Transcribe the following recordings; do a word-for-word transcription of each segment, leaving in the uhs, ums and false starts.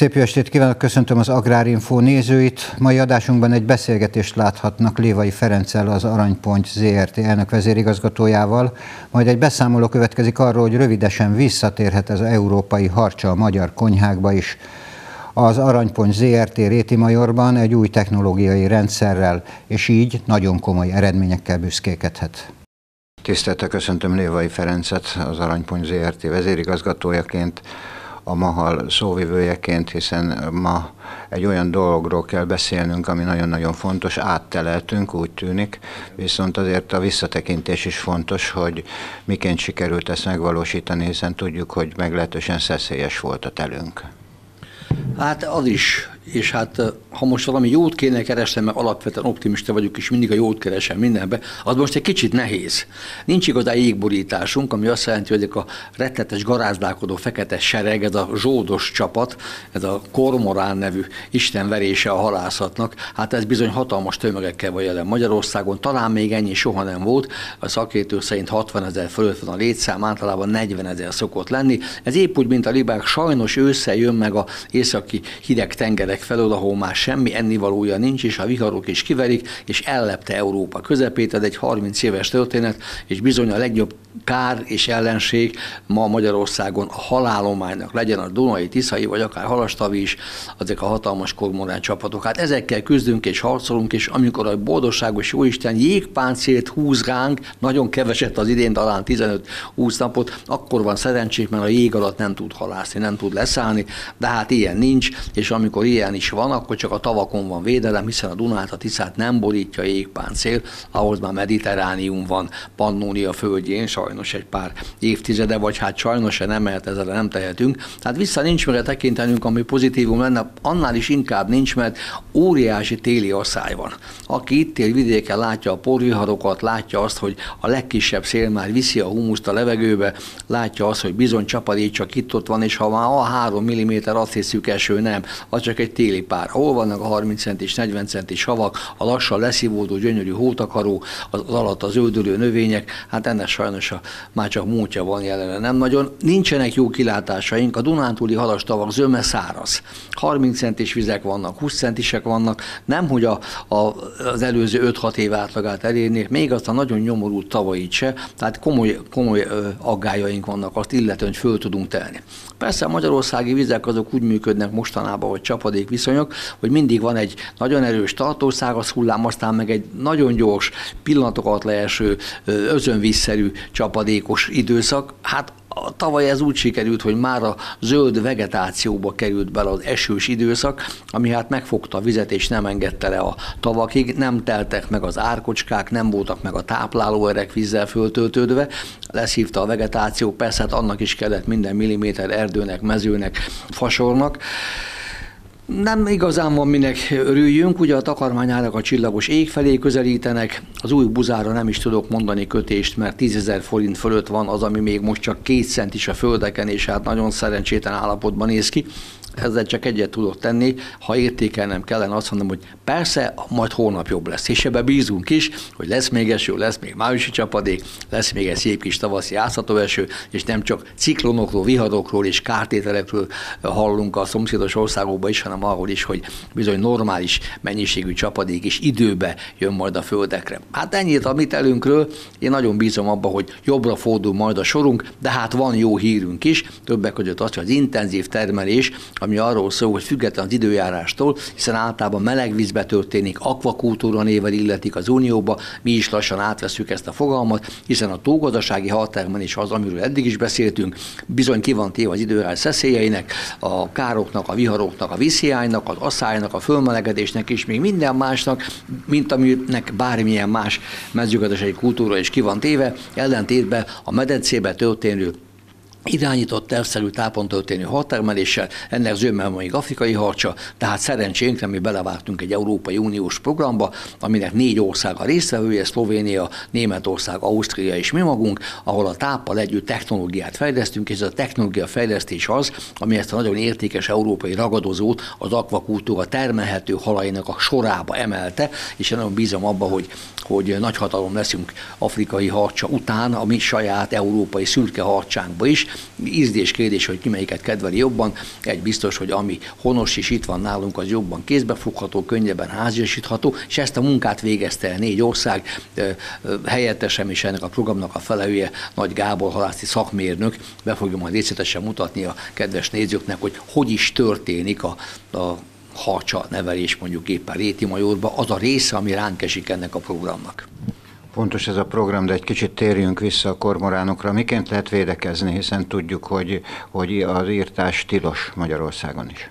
Szép jó estét kívánok, köszöntöm az Agrárinfo nézőit. Mai adásunkban egy beszélgetést láthatnak Lévai Ferenccel, az Aranypont zé er té elnök vezérigazgatójával, majd egy beszámoló következik arról, hogy rövidesen visszatérhet az európai harcsa a magyar konyhákba is. Az Aranypont zé er té Rétimajorban egy új technológiai rendszerrel, és így nagyon komoly eredményekkel büszkélkedhet. Tisztelettel köszöntöm Lévai Ferencet, az Aranypont zé er té vezérigazgatójaként, a Mahal szóvivőjeként, hiszen ma egy olyan dologról kell beszélnünk, ami nagyon-nagyon fontos, átteleltünk, úgy tűnik, viszont azért a visszatekintés is fontos, hogy miként sikerült ezt megvalósítani, hiszen tudjuk, hogy meglehetősen szeszélyes volt a telünk. Hát az is, és hát ha most valami jót kéne keresnem, mert alapvetően optimista vagyok, és mindig a jót keresem mindenbe, az most egy kicsit nehéz. Nincs igazán jégborításunk, ami azt jelenti, hogy a rettetes garázdálkodó fekete sereg, ez a zsoldos csapat, ez a kormorán nevű istenverése a halászatnak, hát ez bizony hatalmas tömegekkel van jelen Magyarországon, talán még ennyi soha nem volt, a szakértők szerint hatvanezer fölött van a létszám, általában negyvenezer szokott lenni. Ez épp úgy, mint a libák, sajnos ősszel jön meg a északi hideg tengerek felől, ahol már semmi ennivalója nincs, és a viharok is kiverik, és ellepte Európa közepét. Ez egy harminc éves történet, és bizony a legjobb kár és ellenség ma Magyarországon a halálománynak, legyen a Dunai, Tiszai, vagy akár Halastavi is, azok a hatalmas kormorán csapatok. Hát ezekkel küzdünk és harcolunk, és amikor a boldogságos Jóisten jégpáncélt húz ránk, nagyon keveset az idén, talán tizenöt-húsz napot, akkor van szerencsénk, mert a jég alatt nem tud halászni, nem tud leszállni, de hát ilyen nincs, és amikor ilyen is van, akkor csak a tavakon van védelem, hiszen a Dunát, a Tiszát nem borítja a jégpáncél, ahhoz már Mediterránium van, Pannónia földjén, sajnos egy pár évtizede, vagy hát sajnos se nem, mert ezzel nem tehetünk. Tehát vissza nincs mire tekintenünk, ami pozitívum lenne, annál is inkább nincs, mert óriási téli asszály van. Aki itt él vidéken, látja a porviharokat, látja azt, hogy a legkisebb szél már viszi a humuszt a levegőbe, látja azt, hogy bizony csapadék csak itt-ott van, és ha már a három milliméter azt hiszük eső, nem, az csak egy téli pár. Hol vannak a harminc centis, negyven centis havak, a lassan leszívódó gyönyörű hótakaró, az alatt az zöldülő növények, hát ennek sajnos a, már csak múltja van jelenleg, nem nagyon. Nincsenek jó kilátásaink, a Dunántúli halastavak zöme száraz. harminc centis vizek vannak, húsz centisek vannak, nem hogy a, a, az előző öt-hat év átlagát elérnék, még azt a nagyon nyomorult tavait se, tehát komoly, komoly aggájaink vannak, azt illetően, hogy föl tudunk telni. Persze a magyarországi vizek azok úgy működnek mostanában, hogy csapadék viszonyok, hogy mindig van egy nagyon erős tartószáraz hullám, aztán meg egy nagyon gyors, pillanatokat leeső, özönvízszerű csapadékos időszak. Hát tavaly ez úgy sikerült, hogy már a zöld vegetációba került bele az esős időszak, ami hát megfogta a vizet és nem engedte le a tavakig, nem teltek meg az árkocskák, nem voltak meg a táplálóerek vízzel föltöltődve, leszívta a vegetáció, persze hát annak is kellett minden milliméter erdőnek, mezőnek, fasornak. Nem igazán van minek örüljünk, ugye a takarmányárak a csillagos ég felé közelítenek, az új buzára nem is tudok mondani kötést, mert tízezer forint fölött van az, ami még most csak két cent is a földeken, és hát nagyon szerencsétlen állapotban néz ki. Ezzel csak egyet tudok tenni, ha értékelnem kellene, azt mondom, hogy persze, majd holnap jobb lesz, és ebbe bízunk is, hogy lesz még eső, lesz még májusi csapadék, lesz még egy szép kis tavaszi áztató eső, és nem csak ciklonokról, viharokról és kártételekről hallunk a szomszédos országokban is, hanem arról is, hogy bizony normális mennyiségű csapadék és időbe jön majd a földekre. Hát ennyit a mi telünkről, én nagyon bízom abba, hogy jobbra fordul majd a sorunk, de hát van jó hírünk is, többek között az, hogy az intenzív termelés, ami arról szól, hogy független az időjárástól, hiszen általában meleg vízbe történik, akvakultúra néven illetik az Unióba, mi is lassan átveszünk ezt a fogalmat, hiszen a túlgazdasági haltermelés az, amiről eddig is beszéltünk, bizony ki van téve az időjárás szeszélyeinek, a károknak, a viharoknak, a vízhiánynak, az asszálynak, a fölmelegedésnek és még minden másnak, mint aminek bármilyen más mezőgazdasági kultúra is ki van téve, ellentétben a medencébe történő irányított tervszerű tápon történő haltermeléssel, ennek zömmel még afrikai harcsa, tehát szerencsénkre mi belevágtunk egy Európai Uniós programba, aminek négy ország a résztvevője, Szlovénia, Németország, Ausztria és mi magunk, ahol a táppal együtt technológiát fejlesztünk, és ez a technológia fejlesztés az, ami ezt a nagyon értékes európai ragadozót az akvakultúra termelhető halainak a sorába emelte, és én nagyon bízom abba, hogy, hogy nagy hatalom leszünk afrikai harcsa után, a mi saját európai szürke harcsánkba is, ízlés kérdés, hogy ki melyiket kedveli jobban. Egy biztos, hogy ami honos és itt van nálunk, az jobban kézbefogható, könnyebben háziasítható, és ezt a munkát végezte el négy ország, helyettesem is ennek a programnak a felelője, Nagy Gábor halászati szakmérnök, be fogja majd részletesen mutatni a kedves nézőknek, hogy hogy is történik a, a harcsa nevelés mondjuk éppen Rétimajorba, az a része, ami ránk esik ennek a programnak. Pontos ez a program, de egy kicsit térjünk vissza a kormoránokra. Miként lehet védekezni, hiszen tudjuk, hogy, hogy az írtás tilos Magyarországon is.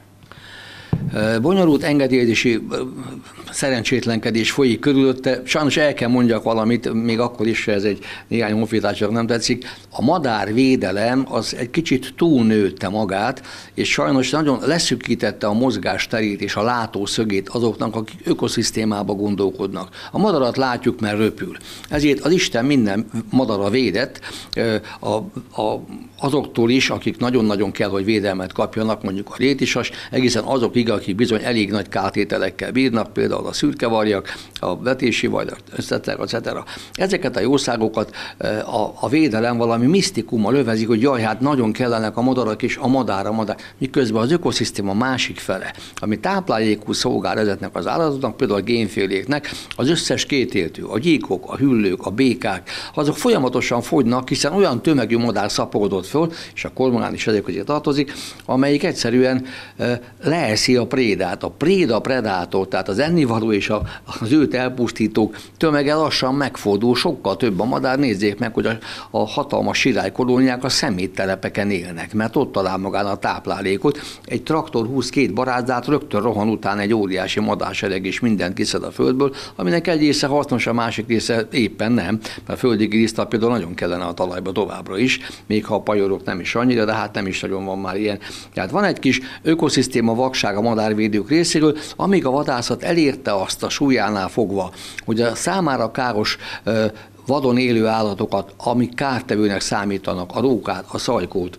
Bonyolult engedélyezési szerencsétlenkedés folyik körülötte. Sajnos el kell mondjak valamit, még akkor is, ez egy néhány honfitársnak nem tetszik. A madárvédelem az egy kicsit túlnőtte magát, és sajnos nagyon leszűkítette a mozgásterét és a látószögét azoknak, akik ökoszisztémába gondolkodnak. A madarat látjuk, mert röpül. Ezért az Isten minden madara védett, a, a, azoktól is, akik nagyon-nagyon kell, hogy védelmet kapjanak, mondjuk a rétisas, egészen azokig, akik bizony elég nagy kártételekkel bírnak, például a szürkevarjak, a vetési vajdak, et cetera, et cetera. Ezeket a jószágokat a, a védelem valami misztikummal övezik, hogy jaj, hát nagyon kellenek a madarak és a madár, a madár. Miközben az ökoszisztéma másik fele, ami táplálékú szolgál ezeknek az állatoknak, például a génféléknek, az összes kétéltő, a gyíkok, a hüllők, a békák, azok folyamatosan fogynak, hiszen olyan tömegű madár szaporodott föl, és a kormorán is ezek közé tartozik, amelyik egyszerűen leeszi a prédát. A préda, predátor, tehát az ennivaló és a, az őt elpusztítók tömege lassan megfordul, sokkal több a madár. Nézzék meg, hogy a, a hatalmas sirálykolóniák a szeméttelepeken élnek, mert ott talál magának a táplálékot. Egy traktor húz két barázdát, rögtön rohan után egy óriási madársereg, és mindent kiszed a földből, aminek egy része hasznos, a másik része éppen nem, mert a földi giliszta például nagyon kellene a talajba továbbra is, még ha a pajorok nem is annyira, de hát nem is nagyon van már ilyen. Tehát van egy kis ökoszisztéma vakság a madárvédők részéről, amíg a vadászat elérte azt a súlyánál fogva, hogy a számára káros vadon élő állatokat, amik kártevőnek számítanak, a rókát, a szajkót,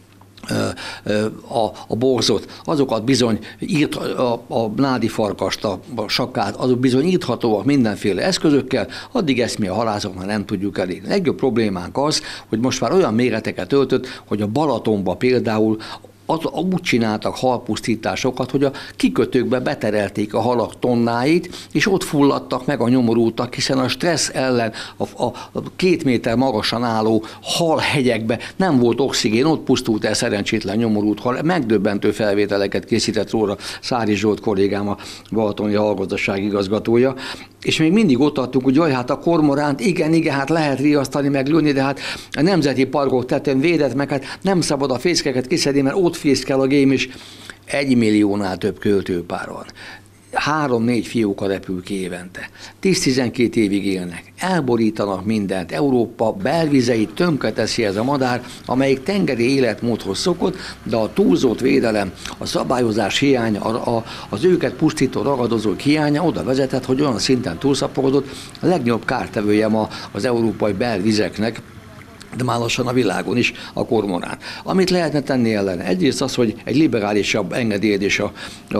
a, a borzot, azokat bizony írt, a, a nádi farkast, a, a sakkát, azok bizony írthatóak mindenféle eszközökkel, addig ezt mi a halászoknál nem tudjuk elérni. Legjobb problémánk az, hogy most már olyan méreteket öltött, hogy a Balatonba például az, úgy csináltak halpusztításokat, hogy a kikötőkbe beterelték a halak tonnáit, és ott fulladtak meg a nyomorultak, hiszen a stressz ellen a, a, a két méter magasan álló halhegyekbe nem volt oxigén, ott pusztult el szerencsétlen nyomorult hal. Megdöbbentő felvételeket készített róla Szári Zsolt kollégám, a balatoni hallgazdaság igazgatója, és még mindig ott adtunk, hogy jaj, hát a kormoránt, igen, igen, hát lehet riasztani, meg lőni, de hát a nemzeti parkok tetőn védett, meg hát nem szabad a fészkeket kiszedni, mert ott fészkel a gém, és egy milliónál több költőpár van. Három-négy fióka repül ki évente. tíz-tizenkét évig élnek. Elborítanak mindent. Európa belvizeit tönkreteszi ez a madár, amelyik tengeri életmódhoz szokott, de a túlzott védelem, a szabályozás hiánya, a, a, az őket pusztító ragadozók hiánya oda vezetett, hogy olyan szinten túlszaporodott, a legnagyobb kártevője ma az európai belvizeknek, de már lassan a világon is a kormorán. Amit lehetne tenni ellene? Egyrészt az, hogy egy liberálisabb engedélyezés a, a,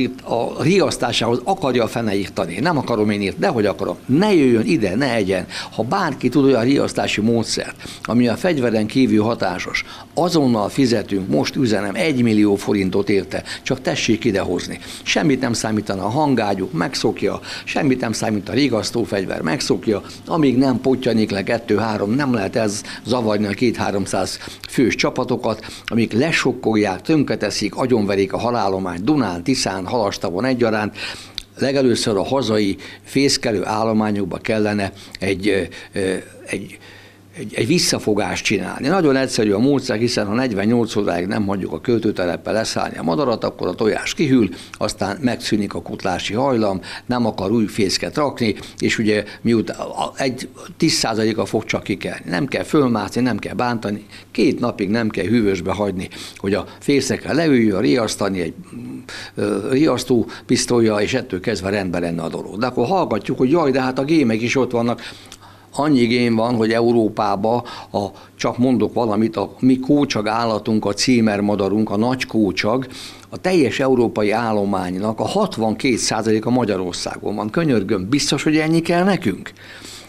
a riasztásához akarja a fene írtani. Nem akarom én írt, de hogy akarom. Ne jöjjön ide, ne egyen. Ha bárki tud olyan riasztási módszert, ami a fegyveren kívül hatásos, azonnal fizetünk, most üzenem, egy millió forintot érte, csak tessék idehozni. Semmit nem számítana a hangágyuk, megszokja, semmit nem számít a rigasztófegyver, megszokja, amíg nem pottyanik le kettő-három, nem lehet ez zavarni a két-háromszáz fős csapatokat, amik lesokkolják, tönkreteszik, agyonverik a halállományt Dunán, Tiszán, Halastavon egyaránt. Legelőször a hazai fészkelő állományokba kellene egy, egy Egy, egy visszafogást csinálni. Nagyon egyszerű a módszer, hiszen ha negyvennyolc óráig nem hagyjuk a költőteleppel leszállni a madarat, akkor a tojás kihűl, aztán megszűnik a kutlási hajlam, nem akar új fészket rakni, és ugye miután egy tíz százaléka fog csak kikelni. Nem kell fölmászni, nem kell bántani, két napig nem kell hűvösbe hagyni, hogy a fészekre leüljön, riasztani egy riasztó pisztolya, és ettől kezdve rendben lenne a dolog. De akkor hallgatjuk, hogy jaj, de hát a gémek is ott vannak. Annyi gém van, hogy Európában, a, csak mondok valamit, a mi kócsag állatunk, a címermadarunk, a nagy kócsag, a teljes európai állománynak a hatvankét százaléka Magyarországon van. Könyörgöm, biztos, hogy ennyi kell nekünk?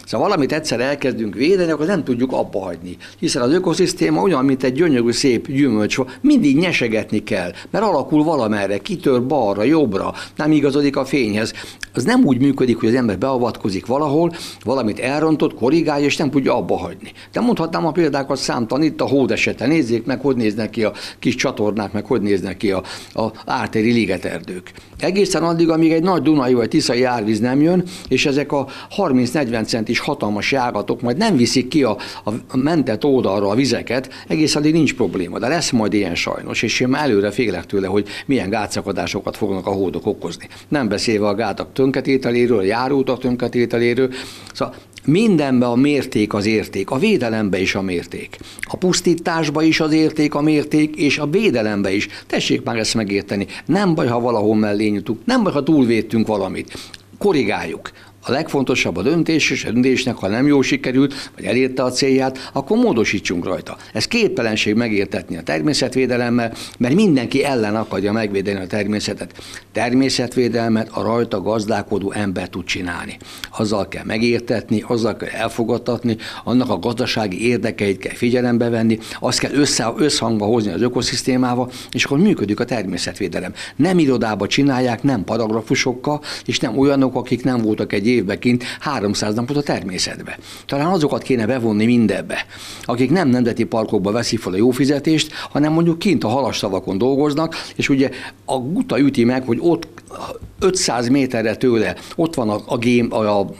Szóval valamit egyszer elkezdünk védeni, akkor nem tudjuk abba hagyni. Hiszen az ökoszisztéma olyan, mint egy gyönyörű, szép gyümölcs, mindig nyesegetni kell, mert alakul valamerre, kitör balra, jobbra, nem igazodik a fényhez. Az nem úgy működik, hogy az ember beavatkozik valahol, valamit elrontott, korrigálja, és nem tudja abba hagyni. De mondhatnám a példákat számtalan, itt a hód esete. Nézzék meg, hogy néznek ki a kis csatornák, meg hogy néznek ki a, a ártéri ligeterdők. Egészen addig, amíg egy nagy Dunai vagy Tiszai árvíz nem jön, és ezek a harminc-negyven centis hatalmas járatok majd nem viszik ki a, a mentett oldalra a vizeket, egész addig nincs probléma. De lesz majd ilyen sajnos, és én már előre félek tőle, hogy milyen gátszakadásokat fognak a hódok okozni. Nem beszélve a gátak tönketételéről, a járóutak tönketételéről. Szóval mindenben a mérték az érték, a védelemben is a mérték. A pusztításban is az érték a mérték, és a védelemben is. Tessék már ezt megérteni. Nem baj, ha valahol mellé nyitunk, nem baj, ha túlvédtünk valamit. Korrigáljuk. A legfontosabb a döntés, és a döntésnek, ha nem jól sikerült, vagy elérte a célját, akkor módosítsunk rajta. Ez képtelenség megértetni a természetvédelemmel, mert mindenki ellen akarja megvédeni a természetet. Természetvédelmet a rajta gazdálkodó ember tud csinálni. Azzal kell megértetni, azzal kell elfogadtatni, annak a gazdasági érdekeit kell figyelembe venni, azt kell össze, összhangba hozni az ökoszisztémával, és akkor működik a természetvédelem. Nem irodába csinálják, nem paragrafusokkal, és nem olyanok, akik nem voltak egy évben kint háromszáz napot a természetbe. Talán azokat kéne bevonni mindebbe, akik nem nemzeti parkokba veszik fel a jó fizetést, hanem mondjuk kint a halastavakon dolgoznak, és ugye a guta üti meg, hogy ott ötszáz méterre tőle, ott van a, a, gém, a, a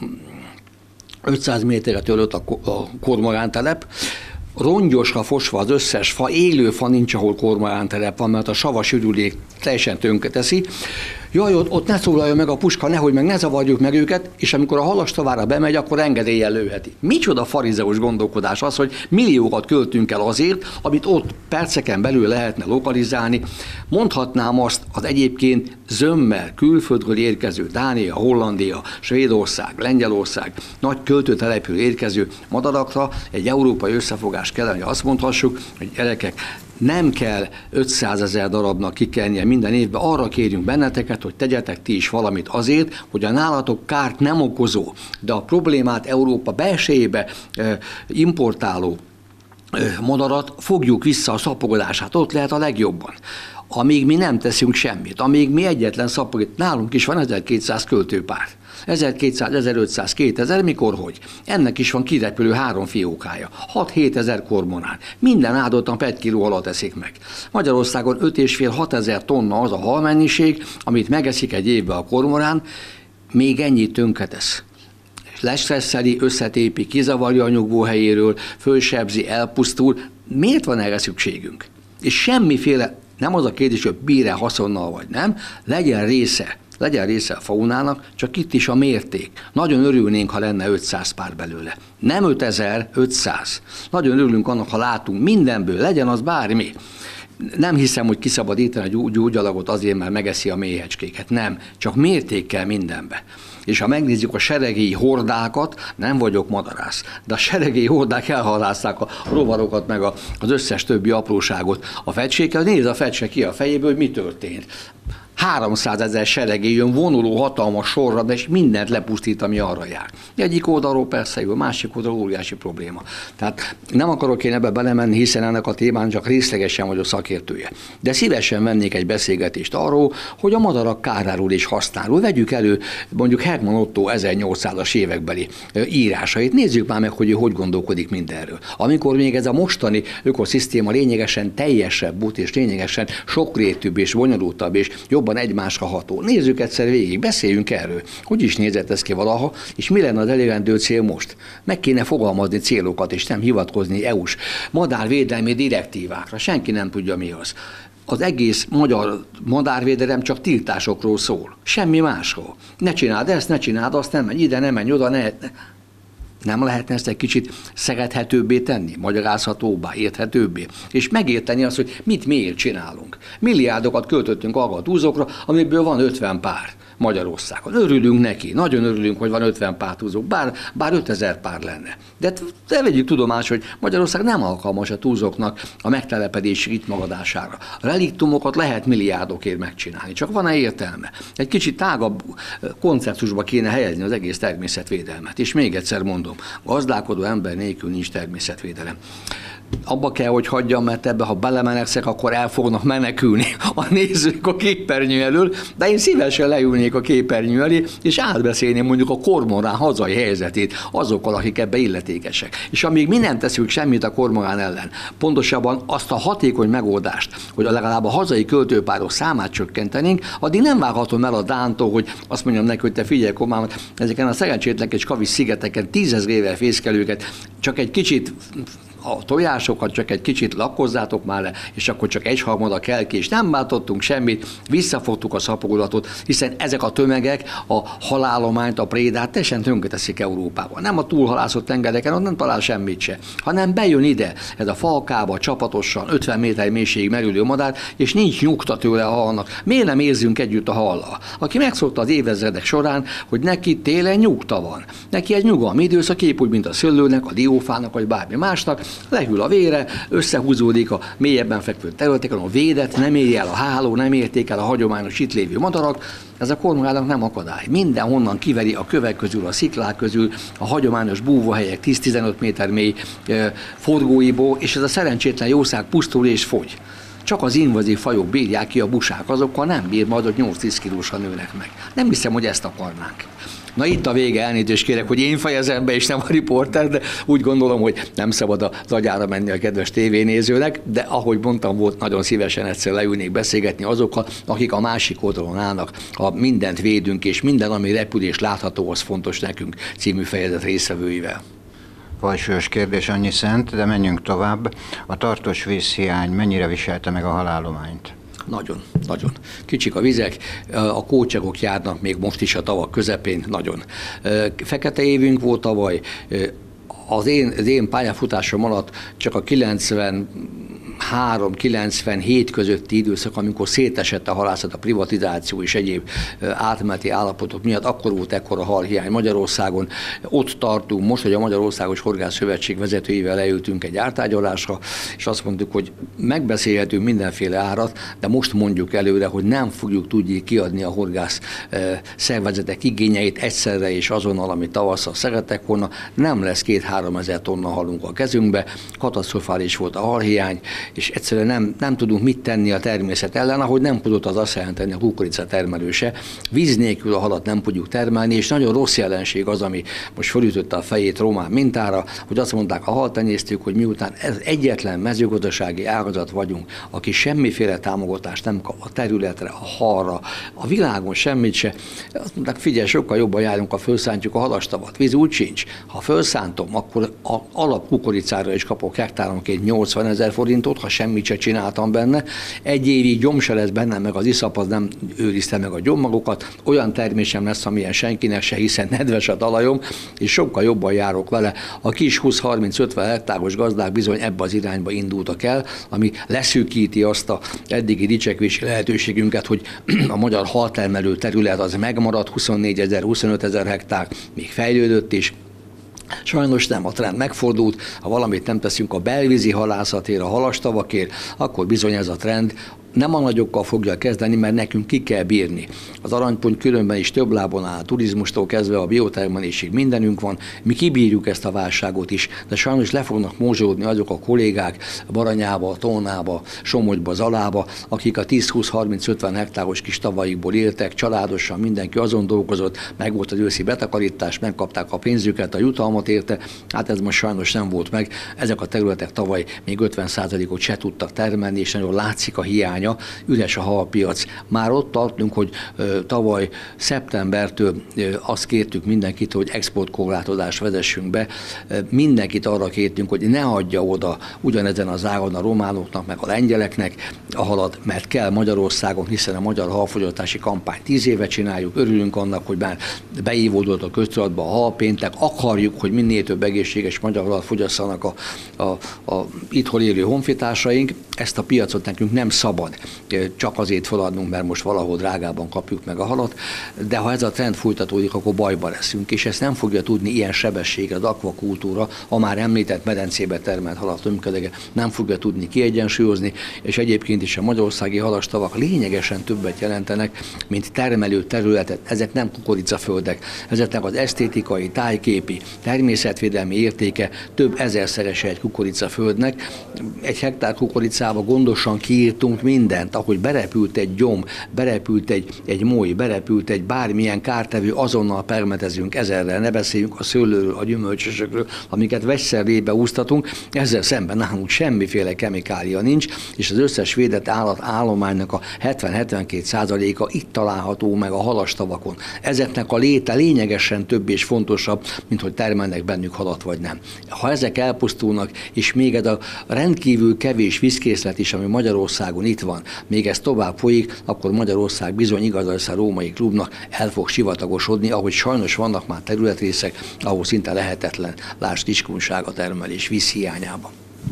ötszáz méterre tőle a, a kormorántelep, rongyosra fosva az összes fa, élő fa nincs, ahol kormorántelep van, mert a savas ürülék teljesen tönkreteszi. Jaj, ott, ott ne szólalja meg a puska, nehogy meg ne zavarjuk meg őket, és amikor a halastavára bemegy, akkor engedéllyel lőheti. Micsoda farizeus gondolkodás az, hogy milliókat költünk el azért, amit ott perceken belül lehetne lokalizálni. Mondhatnám azt az egyébként zömmel külföldről érkező Dánia, Hollandia, Svédország, Lengyelország nagy költőtelepről érkező madarakra egy európai összefogás kell, hogy azt mondhassuk, hogy gyerekek, nem kell ötszázezer darabnak kikelnie minden évben, arra kérjünk benneteket, hogy tegyetek ti is valamit azért, hogy a nálatok kárt nem okozó, de a problémát Európa belsejébe importáló madarat fogjuk vissza a szaporodását, ott lehet a legjobban. Amíg mi nem teszünk semmit, amíg mi egyetlen szaporodás, nálunk is van ezerkétszáz költőpár. ezerkétszáz, ezerötszáz, kétezer, mikor hogy? Ennek is van kirepülő három fiókája. hat-hétezer kormorán. Minden áldott nap egy kiló halat eszik meg. Magyarországon öt és fél hatezer tonna az a halmennyiség, amit megeszik egy évben a kormorán, még ennyit tönkretesz. Lestresszeli, összetépi, kizavarja a nyugvóhelyéről, fölsebzi, elpusztul. Miért van erre szükségünk? És semmiféle, nem az a kérdés, hogy bír-e haszonnal vagy nem, legyen része. Legyen része a faunának, csak itt is a mérték. Nagyon örülnénk, ha lenne ötszáz pár belőle. Nem ötezer, ötszáz. Nagyon örülünk annak, ha látunk mindenből, legyen az bármi. Nem hiszem, hogy kiszabadítani a gyógyalagot azért, mert megeszi a méhecskéket. Nem, csak mértékkel mindenbe. És ha megnézzük a seregélyi hordákat, nem vagyok madarász, de a seregélyi hordák elhalászták a rovarokat, meg az összes többi apróságot a fecsékkel. Nézd a fecske ki a fejéből, hogy mi történt. háromszázezer seregély jön vonuló hatalmas sorra, de és mindent lepusztít, ami arra jár. Egyik oldalról persze jó, másik oldalról óriási probléma. Tehát nem akarok én ebbe belemenni, hiszen ennek a témán csak részlegesen vagyok szakértője. De szívesen vennék egy beszélgetést arról, hogy a madarak káráról és hasznáról. Vegyük elő mondjuk Hermann Ottó ezernyolcszázas évekbeli írásait. Nézzük már meg, hogy ő hogy gondolkodik mindenről. Amikor még ez a mostani ökoszisztéma lényegesen teljesebb volt, és lényegesen sokrétűbb és bonyolultabb, és jobban egymásra ható. Nézzük egyszer végig, beszéljünk erről. Hogy is nézett ez ki valaha, és mi lenne az elérendő cél most? Meg kéne fogalmazni célokat, és nem hivatkozni é u-s madárvédelmi direktívákra. Senki nem tudja, mi az. Az egész magyar madárvédelem csak tiltásokról szól. Semmi másról. Ne csináld ezt, ne csináld azt, nem menj ide, nem menj oda, ne... Nem lehetne ezt egy kicsit szerethetőbbé tenni, magyarázhatóbbá, érthetőbbé, és megérteni azt, hogy mit miért csinálunk. Milliárdokat költöttünk arra a túzokra, amiből van ötven pár. Magyarországon. Örülünk neki, nagyon örülünk, hogy van ötven pártúzók, bár, bár ötezer pár lenne. De te vegyük tudomást, hogy Magyarország nem alkalmas a túlzóknak a megtelepedési ritmagadására. A reliktumokat lehet milliárdokért megcsinálni, csak van-e értelme? Egy kicsit tágabb konceptusba kéne helyezni az egész természetvédelmet. És még egyszer mondom, gazdálkodó ember nélkül nincs természetvédelem. Abba kell, hogy hagyjam, mert ebbe, ha belemenekszek, akkor el fognak menekülni a nézők a képernyő elől, de én szívesen leülnék a képernyő elé, és átbeszélném mondjuk a kormorán hazai helyzetét azokkal, akik ebbe illetékesek. És amíg mi nem teszünk semmit a kormorán ellen, pontosabban azt a hatékony megoldást, hogy legalább a hazai költőpárok számát csökkentenénk, addig nem vághatom el a Dántól, hogy azt mondjam neki, hogy te figyelj, komám, ezeken a szerencsétlen és kavis szigeteken tízezrével fészkelőket csak egy kicsit a tojásokat csak egy kicsit lakkozzátok már le, és akkor csak egyharmada kell ki, és nem váltottunk semmit, visszafogtuk a szapogulatot, hiszen ezek a tömegek a halállományt, a prédát teljesen tönkreteszik Európában. Nem a túlhalászott tengereken, ott nem talál semmit se, hanem bejön ide, ez a falkába, csapatosan, ötven méter mélységig merülő madár, és nincs nyugta tőle a halnak. Miért nem érzünk együtt a hallal? Aki megszokta az évezredek során, hogy neki télen nyugta van. Neki egy nyugalmi időszak, épp úgy, mint a szőlőnek, a diófának, vagy bármi másnak, lehűl a vére, összehúzódik a mélyebben fekvő területeken, a védet, nem éri el a háló, nem érték el a hagyományos itt lévő madarak. Ez a kormoránnak nem akadály. Mindenhonnan kiveri a kövek közül, a sziklák közül, a hagyományos búvóhelyek tíz-tizenöt méter mély e, forgóiból, és ez a szerencsétlen jószág pusztul és fogy. Csak az invazív fajok bírják ki a busák, azokkal nem bír, majd ott nyolc-tíz kilósan nőnek meg. Nem hiszem, hogy ezt akarnánk. Na itt a vége, elnézést kérek, hogy én fejezem be, és nem a riporter, de úgy gondolom, hogy nem szabad az agyára menni a kedves tévénézőnek, de ahogy mondtam, volt, nagyon szívesen egyszer leülnék beszélgetni azokkal, akik a másik oldalon állnak, ha mindent védünk, és minden, ami repül és látható, az fontos nekünk című fejezet részvevőivel. Fajsúlyos kérdés, annyi szent, de menjünk tovább. A tartós vízhiány mennyire viselte meg a halállományt? Nagyon, nagyon. Kicsik a vizek, a kócsagok járnak még most is a tavak közepén, nagyon. Fekete évünk volt tavaly, az én, az én pályafutásom alatt csak a kilencvenhárom kilencvenhét közötti időszak, amikor szétesett a halászat, a privatizáció és egyéb átmeneti állapotok miatt, akkor volt ekkora halhiány Magyarországon. Ott tartunk most, hogy a Magyarországos Horgász Szövetség vezetőivel leültünk egy ártárgyalásra, és azt mondtuk, hogy megbeszélhetünk mindenféle árat, de most mondjuk előre, hogy nem fogjuk tudni kiadni a horgász szervezetek igényeit egyszerre és azonnal, amit tavasszal szerettek volna. Nem lesz két-három ezer tonna halunk a kezünkbe, katasztrofális volt a halhiány, és egyszerűen nem, nem tudunk mit tenni a természet ellen, ahogy nem tudott az azt jelenteni a kukorica termelőse. Víz nélkül a halat nem tudjuk termelni, és nagyon rossz jelenség az, ami most felütötte a fejét román mintára, hogy azt mondták a haltenyésztők, hogy miután ez egyetlen mezőgazdasági ágazat vagyunk, aki semmiféle támogatást nem kap a területre, a halra, a világon semmit se, azt mondták, figyelj, sokkal jobban járunk, ha felszántjuk a halastavat. Víz úgy sincs. Ha felszántom, akkor a alap kukoricára is kapok hektáronként nyolcvanezer forintot, ha semmit se csináltam benne. Egy évig gyom se lesz bennem, meg az iszap az nem őrizte meg a gyommagokat. Olyan termésem lesz, amilyen senkinek se, hiszen nedves a talajom, és sokkal jobban járok vele. A kis húsz-harminc-ötven hektáros gazdák bizony ebbe az irányba indultak el, ami leszűkíti azt a eddigi dicsekvési lehetőségünket, hogy a magyar haltermelő terület az megmaradt, huszonnégyezer, huszonötezer hektár, még fejlődött is. Sajnos nem, a trend megfordult, ha valamit nem teszünk a belvízi halászatért, a halastavakért, akkor bizony ez a trend nem a nagyokkal fogja kezdeni, mert nekünk ki kell bírni. Az Aranypont különben is több lábon áll, turizmustól kezdve a biotermelésig mindenünk van, mi kibírjuk ezt a válságot is, de sajnos le fognak mózsolódni azok a kollégák Baranyába, Tónába, Somogyba, Zalába, akik a tíz-húsz-harminc-ötven hektáros kis tavaikból éltek, családosan mindenki azon dolgozott, meg volt az őszi betakarítás, megkapták a pénzüket, a jutalmat érte, hát ez most sajnos nem volt meg. Ezek a területek tavaly még ötven százalékot se tudtak termelni, és nagyon látszik a hiánya, üres a halpiac. Már ott tartunk, hogy ö, tavaly szeptembertől ö, azt kértük mindenkit, hogy exportkorlátozást vezessünk be. Ö, mindenkit arra kértünk, hogy ne adja oda ugyanezen az ágon a románoknak, meg a lengyeleknek a halat, mert kell Magyarországon, hiszen a magyar halfogyasztási kampányt tíz éve csináljuk, örülünk annak, hogy már beívódott a köztudatba a halpéntek, akarjuk, hogy minél több egészséges magyar halat fogyasszanak a, a, a itthon élő honfitársaink. Ezt a piacot nekünk nem szabad szabad csak azért feladnunk, mert most valahol drágában kapjuk meg a halat, de ha ez a trend folytatódik, akkor bajba leszünk, és ezt nem fogja tudni ilyen sebességgel az akvakultúra, a már említett medencébe termelt halat tömködege nem fogja tudni kiegyensúlyozni, és egyébként is a magyarországi halastavak lényegesen többet jelentenek, mint termelő területet. Ezek nem kukoricaföldek, ezeknek az esztétikai, tájképi, természetvédelmi értéke több ezerszerese egy kukoricaföldnek. Egy hektár kukoricába gondosan kiírtunk mindent, ahogy berepült egy gyom, berepült egy, egy moly, berepült egy bármilyen kártevő, azonnal permetezünk ezerrel, ne beszéljünk a szőlőről, a gyümölcsösökről, amiket vegyszerrébe úsztatunk, ezzel szemben nálunk semmiféle kemikália nincs, és az összes védett állatállománynak a hetven-hetvenkét százaléka itt található meg a halastavakon. Ezeknek a léte lényegesen több és fontosabb, mint hogy termelnek bennük halat vagy nem. Ha ezek elpusztulnak, és még ez a rendkívül kevés vízkészlet is, ami Magyarországon itt van, még ez tovább folyik, akkor Magyarország bizony igaz lesz a római klubnak, el fog sivatagosodni, ahogy sajnos vannak már területrészek, ahol szinte lehetetlen, lásd Kiskunság a termelés vízhiányában.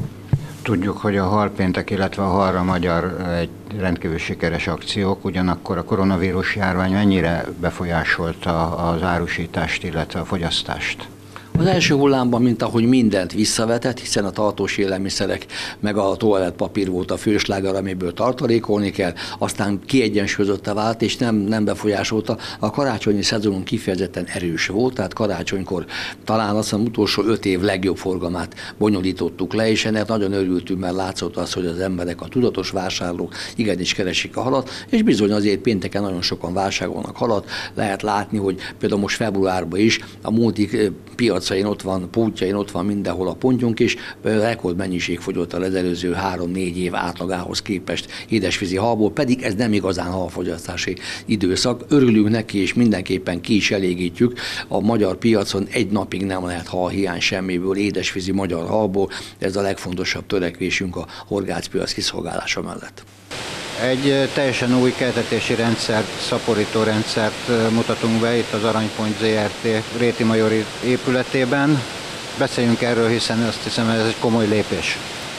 Tudjuk, hogy a halpéntek, illetve a halra magyar egy rendkívül sikeres akciók, ugyanakkor a koronavírus járvány mennyire befolyásolta az árusítást, illetve a fogyasztást? Az első hullámban, mint ahogy mindent visszavetett, hiszen a tartós élelmiszerek meg a toalettpapír volt a fősláger, amiből tartalékolni kell, aztán kiegyensúlyozottá vált, és nem, nem befolyásolta. A karácsonyi szezonunk kifejezetten erős volt, tehát karácsonykor talán azt az utolsó öt év legjobb forgalmát bonyolítottuk le, és ennek nagyon örültünk, mert látszott az, hogy az emberek, a tudatos vásárlók igenis keresik a halat, és bizony azért pénteken nagyon sokan vásárolnak halat. Lehet látni, hogy például most februárban is a multik piacain ott van, pultjain ott van mindenhol a pontjunk, és rekordmennyiség fogyott az előző három-négy év átlagához képest édesvízi halból, pedig ez nem igazán halfogyasztási időszak. Örülünk neki, és mindenképpen ki is elégítjük. A magyar piacon egy napig nem lehet halhiány semmiből, édesvízi magyar halból. Ez a legfontosabb törekvésünk a horgászpiac kiszolgálása mellett. Egy teljesen új keltetési rendszert, szaporító rendszert mutatunk be itt az Aranypont zé er té Réti-Majori épületében. Beszéljünk erről, hiszen azt hiszem, ez egy komoly lépés.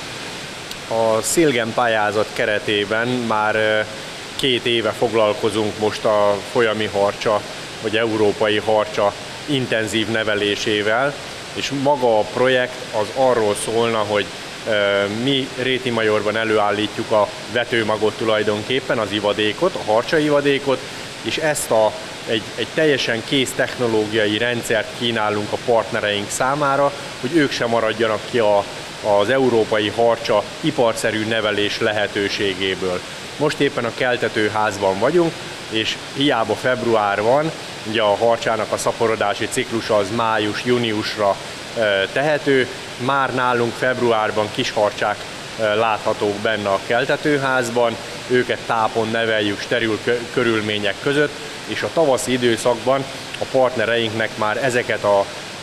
A Szilgen pályázat keretében már két éve foglalkozunk most a folyami harcsa, vagy európai harcsa intenzív nevelésével, és maga a projekt az arról szólna, hogy mi Réti-Majorban előállítjuk a vetőmagot tulajdonképpen, az ivadékot, a harcsa ivadékot, és ezt a, egy, egy teljesen kész technológiai rendszert kínálunk a partnereink számára, hogy ők sem maradjanak ki a, az európai harcsa iparszerű nevelés lehetőségéből. Most éppen a keltetőházban vagyunk, és hiába február van, ugye a harcsának a szaporodási ciklusa az május-júniusra tehető, már nálunk februárban kis harcsák láthatók benne a keltetőházban, őket tápon neveljük steril körülmények között, és a tavaszi időszakban a partnereinknek már ezeket a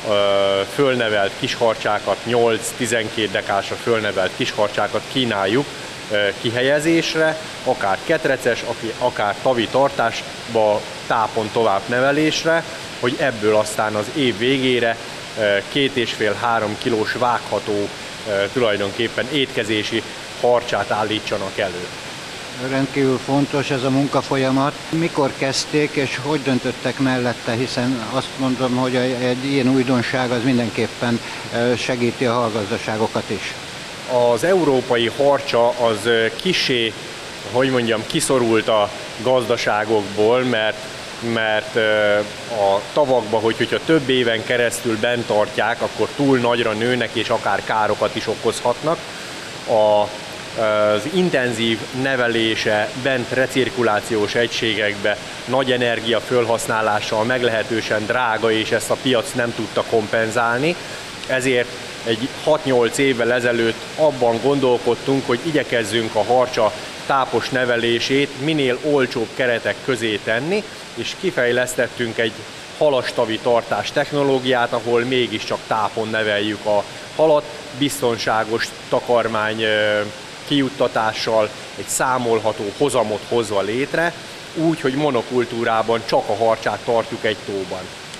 fölnevelt kisharcsákat, nyolc-tizenkét dekásra fölnevelt kisharcsákat kínáljuk kihelyezésre, akár ketreces, akár tavi tartásba, tápon tovább nevelésre, hogy ebből aztán az év végére két és fél három kilós vágható tulajdonképpen étkezési harcsát állítsanak elő. Rendkívül fontos ez a munkafolyamat. Mikor kezdték és hogy döntöttek mellette, hiszen azt mondom, hogy egy ilyen újdonság az mindenképpen segíti a halgazdaságokat is. Az európai harcsa az kissé, hogy mondjam, kiszorult a gazdaságokból, mert mert a tavakba, hogy, hogyha több éven keresztül bent tartják, akkor túl nagyra nőnek és akár károkat is okozhatnak. A, az intenzív nevelése bent recirkulációs egységekbe nagy energia fölhasználással meglehetősen drága, és ezt a piac nem tudta kompenzálni. Ezért egy hat-nyolc évvel ezelőtt abban gondolkodtunk, hogy igyekezzünk a harcsa tápos nevelését minél olcsóbb keretek közé tenni, és kifejlesztettünk egy halastavi tartás technológiát, ahol mégiscsak tápon neveljük a halat, biztonságos takarmány kijuttatással, egy számolható hozamot hozva létre, úgy, hogy monokultúrában csak a harcsát tartjuk egy tóban.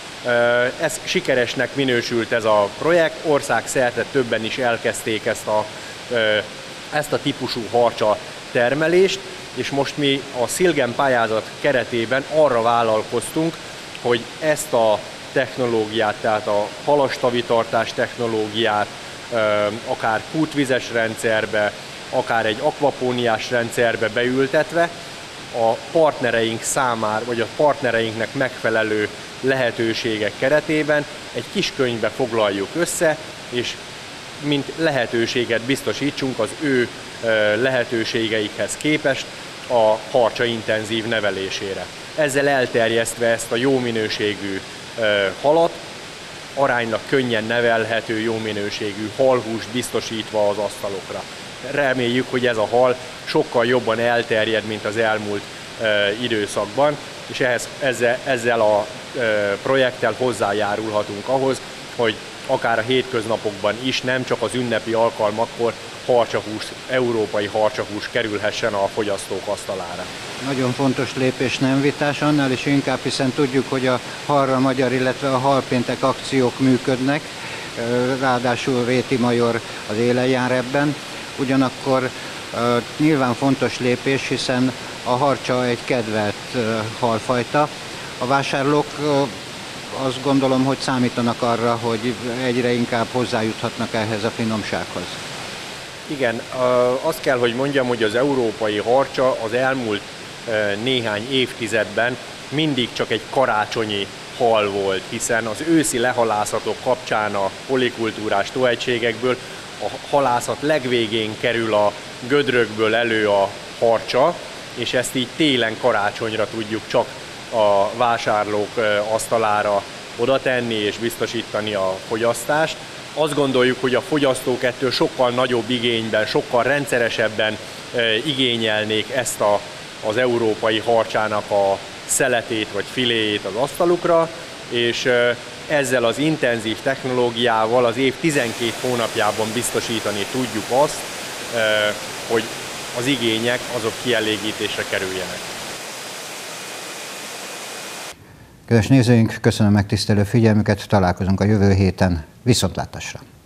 Ez sikeresnek minősült ez a projekt, országszerte többen is elkezdték ezt a, ezt a típusú harcsa termelést, és most mi a Szilgen pályázat keretében arra vállalkoztunk, hogy ezt a technológiát, tehát a halastavitartás technológiát, akár kútvizes rendszerbe, akár egy akvapóniás rendszerbe beültetve a partnereink számára, vagy a partnereinknek megfelelő lehetőségek keretében egy kis könyvbe foglaljuk össze, és mint lehetőséget biztosítsunk az ő lehetőségeikhez képest a harcsa intenzív nevelésére. Ezzel elterjesztve ezt a jó minőségű halat, aránylag könnyen nevelhető, jó minőségű halhúst biztosítva az asztalokra. Reméljük, hogy ez a hal sokkal jobban elterjed, mint az elmúlt időszakban, és ehhez, ezzel, ezzel a projekttel hozzájárulhatunk ahhoz, hogy akár a hétköznapokban is, nem csak az ünnepi alkalmakkor harcsahús, európai harcsahús kerülhessen a fogyasztók asztalára. Nagyon fontos lépés, nem vitás, annál is inkább, hiszen tudjuk, hogy a Halra Magyar, illetve a Halpéntek akciók működnek, ráadásul Réti Major az élen jár ebben. Ugyanakkor nyilván fontos lépés, hiszen a harcsa egy kedvelt halfajta. A vásárlók azt gondolom, hogy számítanak arra, hogy egyre inkább hozzájuthatnak ehhez a finomsághoz. Igen, azt kell, hogy mondjam, hogy az európai harcsa az elmúlt néhány évtizedben mindig csak egy karácsonyi hal volt, hiszen az őszi lehalászatok kapcsán a polikultúrás tóegységekből a halászat legvégén kerül a gödrökből elő a harcsa, és ezt így télen karácsonyra tudjuk csak a vásárlók asztalára oda tenni és biztosítani a fogyasztást. Azt gondoljuk, hogy a fogyasztók ettől sokkal nagyobb igényben, sokkal rendszeresebben igényelnék ezt a, az európai harcsának a szeletét vagy filéjét az asztalukra, és ezzel az intenzív technológiával az év tizenkét hónapjában biztosítani tudjuk azt, hogy az igények azok kielégítésre kerüljenek. Kedves nézőink, köszönöm megtisztelő figyelmüket, találkozunk a jövő héten. Viszontlátásra!